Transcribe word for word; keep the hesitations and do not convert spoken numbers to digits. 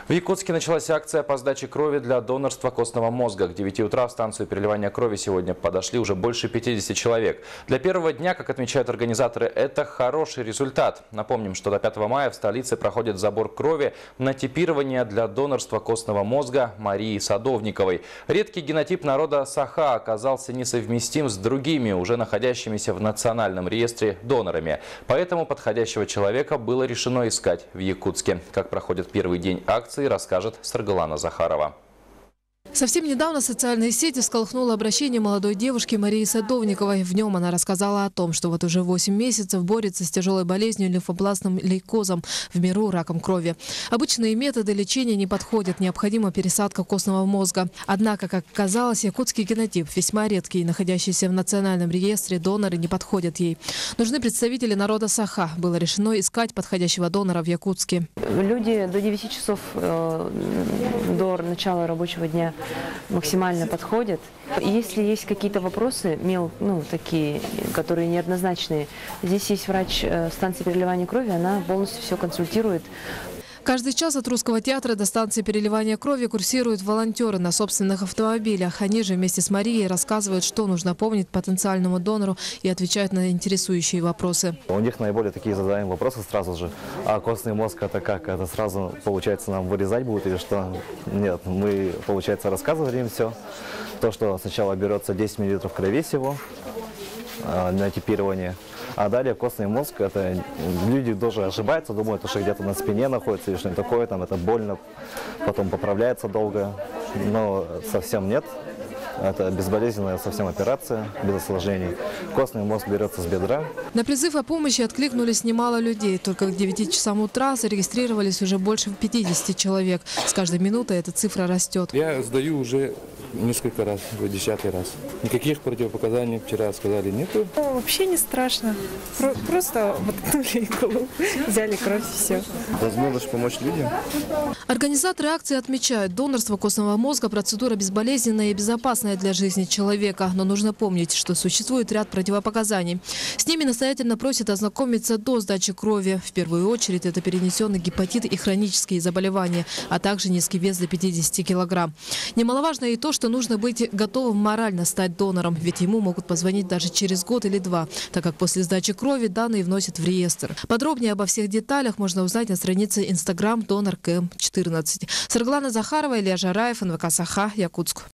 В Якутске началась акция по сдаче крови для донорства костного мозга. К девяти утра в станцию переливания крови сегодня подошли уже больше пятидесяти человек. Для первого дня, как отмечают организаторы, это хороший результат. Напомним, что до пятого мая в столице проходит забор крови на типирование для донорства костного мозга Марии Садовниковой. Редкий генотип народа Саха оказался несовместим с другими, уже находящимися в национальном реестре донорами. Поэтому подходящего человека было решено искать в Якутске. Как проходит первый день акции, расскажет Саргалана Захарова. Совсем недавно социальные сети всколыхнуло обращение молодой девушки Марии Садовниковой. В нем она рассказала о том, что вот уже восемь месяцев борется с тяжелой болезнью лимфобластным лейкозом, в миру раком крови. Обычные методы лечения не подходят, необходима пересадка костного мозга. Однако, как оказалось, якутский генотип весьма редкий, находящийся в национальном реестре, доноры не подходят ей. Нужны представители народа Саха. Было решено искать подходящего донора в Якутске. Люди до девяти часов э, до начала рабочего дня максимально подходят. Если есть какие-то вопросы, мел, ну, такие, которые неоднозначные, здесь есть врач станции переливания крови, она полностью все консультирует. Каждый час от Русского театра до станции переливания крови курсируют волонтеры на собственных автомобилях. Они же вместе с Марией рассказывают, что нужно помнить потенциальному донору, и отвечают на интересующие вопросы. У них наиболее такие задаем вопросы сразу же. А костный мозг это как? Это сразу, получается, нам вырезать будет или что? Нет, мы, получается, рассказывали им все. То, что сначала берется десять миллилитров крови всего на типирование. А далее костный мозг, это люди тоже ошибаются, думают, что где-то на спине находится или что-нибудь такое, там это больно, потом поправляется долго, но совсем нет. Это безболезненная совсем операция, без осложнений. Костный мозг берется с бедра. На призыв о помощи откликнулись немало людей. Только к девяти часам утра зарегистрировались уже больше пятидесяти человек. С каждой минутой эта цифра растет. Я сдаю уже несколько раз, в десятый раз. Никаких противопоказаний вчера сказали нету. Ну, вообще не страшно. Про просто воткнули иглу, взяли кровь и все. Возможность помочь людям. Организаторы акции отмечают, донорство костного мозга – процедура безболезненная и безопасная для жизни человека. Но нужно помнить, что существует ряд противопоказаний. С ними настоятельно просят ознакомиться до сдачи крови. В первую очередь это перенесенный гепатит и хронические заболевания, а также низкий вес до пятидесяти килограмм. Немаловажно и то, что нужно быть готовым морально стать донором, ведь ему могут позвонить даже через год или два, так как после сдачи крови данные вносят в реестр. Подробнее обо всех деталях можно узнать на странице Инстаграм донор ка эм четырнадцать. Саргалана Захарова, Илья Жараев, эн вэ ка Саха, Якутск.